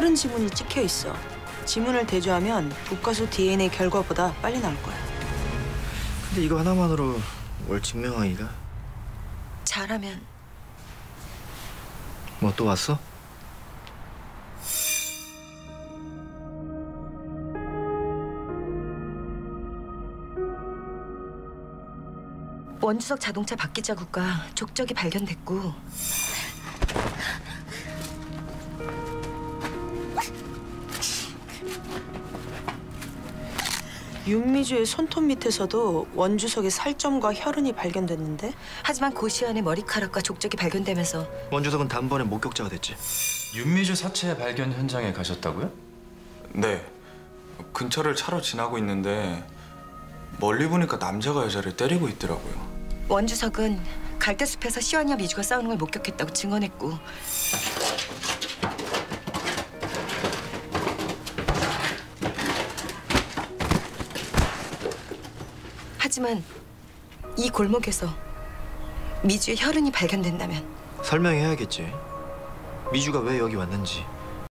혈흔 지문이 찍혀 있어. 지문을 대조하면 독가수 DNA 결과보다 빨리 나올 거야. 근데 이거 하나만으로 뭘 증명하기가? 잘하면. 뭐 또 왔어? 원주석 자동차 바퀴 자국과 족적이 발견됐고 윤미주의 손톱 밑에서도 원주석의 살점과 혈흔이 발견됐는데 하지만 고시안의 머리카락과 족적이 발견되면서 원주석은 단번에 목격자가 됐지. 윤미주 사체 발견 현장에 가셨다고요? 네. 근처를 차로 지나고 있는데 멀리 보니까 남자가 여자를 때리고 있더라고요. 원주석은 갈대숲에서 시완이와 미주가 싸우는 걸 목격했다고 증언했고 하지만 이 골목에서 미주의 혈흔이 발견된다면 설명해야겠지. 미주가 왜 여기 왔는지.